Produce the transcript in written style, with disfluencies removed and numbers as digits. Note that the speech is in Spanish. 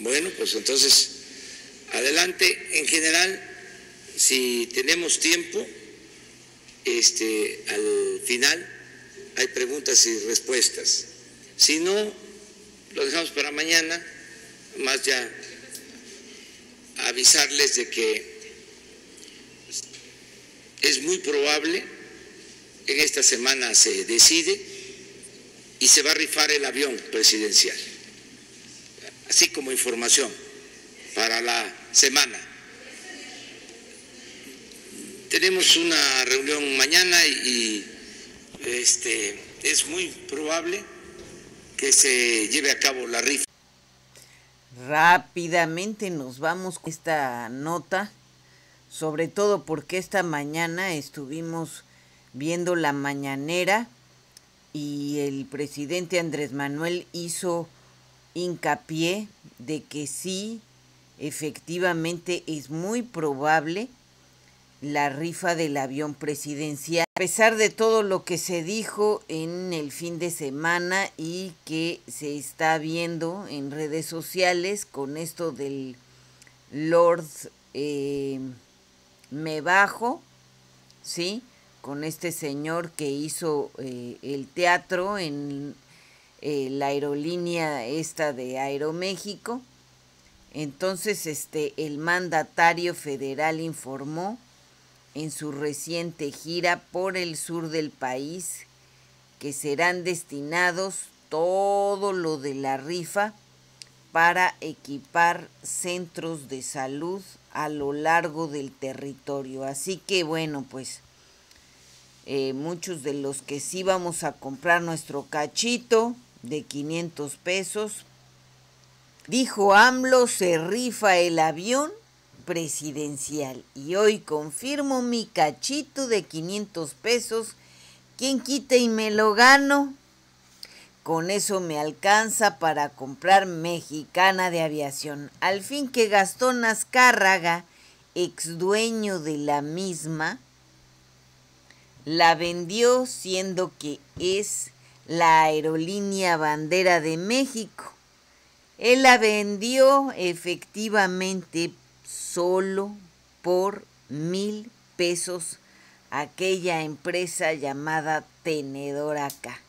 Bueno, pues entonces, adelante. En general, si tenemos tiempo, al final hay preguntas y respuestas. Si no, lo dejamos para mañana, más ya avisarles de que es muy probable, en esta semana se decide y se va a rifar el avión presidencial, así como información para la semana. Tenemos una reunión mañana y es muy probable que se lleve a cabo la rifa. Rápidamente nos vamos con esta nota, sobre todo porque esta mañana estuvimos viendo la mañanera y el presidente Andrés Manuel hizo hincapié de que sí, efectivamente es muy probable la rifa del avión presidencial. A pesar de todo lo que se dijo en el fin de semana y que se está viendo en redes sociales con esto del Lord Me Bajo, ¿sí? Con este señor que hizo el teatro en la aerolínea esta de Aeroméxico. Entonces el mandatario federal informó en su reciente gira por el sur del país que serán destinados todo lo de la rifa para equipar centros de salud a lo largo del territorio. Así que bueno, pues muchos de los que sí vamos a comprar nuestro cachito de 500 pesos, dijo AMLO, se rifa el avión presidencial y hoy confirmo mi cachito de 500 pesos. ¿Quién quita y me lo gano? Con eso me alcanza para comprar Mexicana de Aviación. Al fin que Gastón Azcárraga, ex dueño de la misma, la vendió siendo que es la aerolínea bandera de México. Él la vendió efectivamente solo por 1,000 pesos aquella empresa llamada Tenedor Acá.